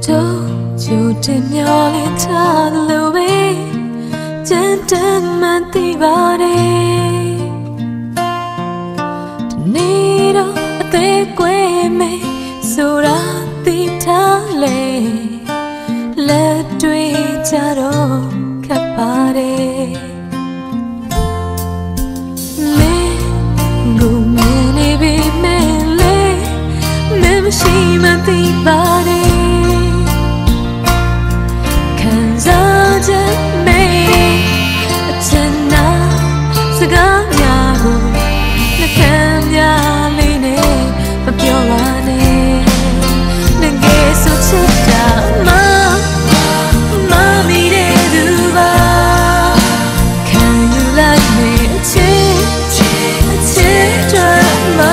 都就这မျောလင်းထားလို့ပဲကြမ်းတမ်းမှသိပါတယ်ဒီနေ့တော့အသေးကွယ်မယ်ဆိုတာသိထားလေလက်တွေ့ကြတော့ခက်ပါတယ်မရှိမှသိပါတယ်ခံစားချက်မေးအချမ်းသာစကားများကိုနှကမ်းများလေးနဲ့မပြောပါနဲ့ငငယ်ဆိုချစ်တာမမီတဲ့သူပါခံယူလိုက်မေးအချစ်တွေမှာ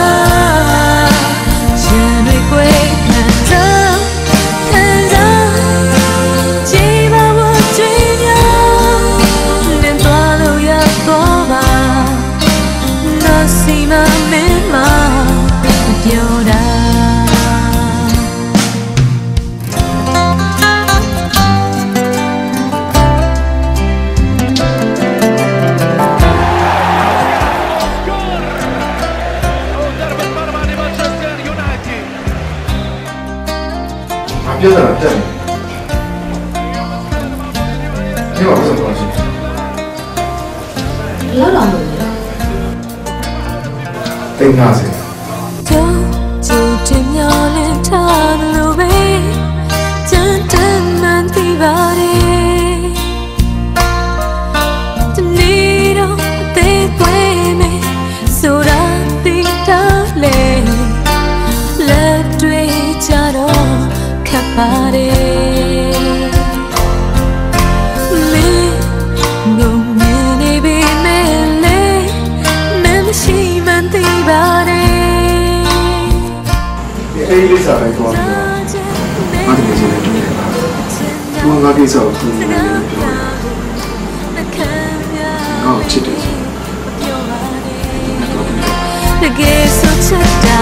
别在那儿站着，你老是怎么东西？ 老让着你了。 等下子。 就这မျောလင်းထားလို့ပဲကြမ်းတမ်းမှသိပါတယ်ဒီနေ့တော့အသေးကွယ်မယ်ဆိုတာသိထားလေလက်တွေ့ကြတော့ခက်ပါတယ်မင်းငုံနေနေပြီမဲ့လေမမရှိမှသိပါတယ်ဒီအေးလေးစားလိုက်တော့ငါတကယ်ချင်းလည်းတွေ့တယ်ပါသူငါကိစ္စကိုသူနေတယ်ပြောတယ်ငါ့ကိုချစ်တယ်တကယ်ဆိုချစ်တာ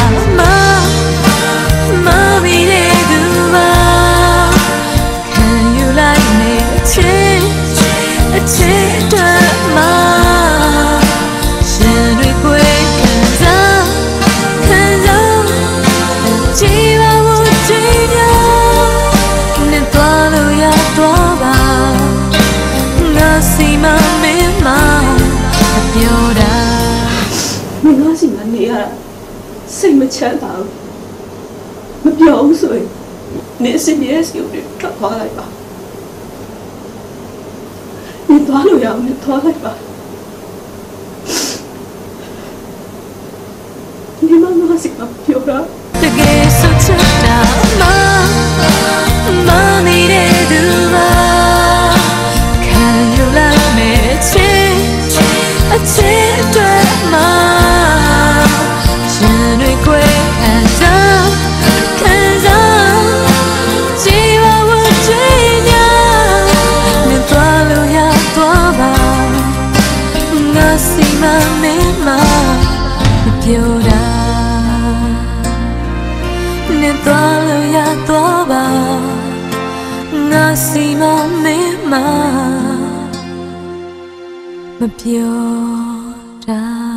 မမီတဲ့သူပါခံယူလိုက်နေအချစ်တွေမှာရှင်တွေကိုခံစားကြည်ပါဖို့ကြည်များနဲ့သွားလို့ရသွားပါငါစီမမင်းမပြောတာမင်းတို့စီမနေရတာစိတ်မချမ်းသာဘူးမပြောဘူးဆိုရင်နေစင်းရဲ့စီကိုထွက်သွားလိုက်ပါနေသွားလို့ရအောင်နေသွားလိုက်ပါဒီမှာငါစီမပြောတာတကယ်ဆိုချစ်တာမနေတဲ့သူပါခံယူလိုက်မယ်ချစ်တွေမှာရှင်တွေကိုခံစားကြည်ပါဖို့ကြည်များနဲ့သွားလို့ရသွားပါငါစီမမင်းမပြောတာနဲ့သွားလို့ရသွားပါငါစီမမင်းမပြောတာ